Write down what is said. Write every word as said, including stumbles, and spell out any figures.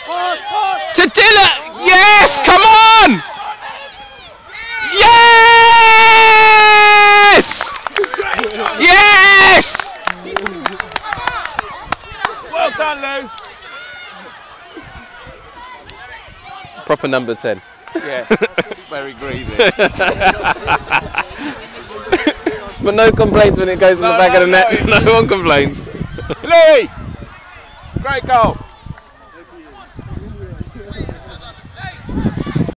Pass, pass. To Dylan! Yes! Come on! Yes! Yes! Well done, Lou. Proper number ten. Yeah, it's very greedy. But no complaints when it goes in No, the back no, of the net. no. No one complains. Louis! Great goal.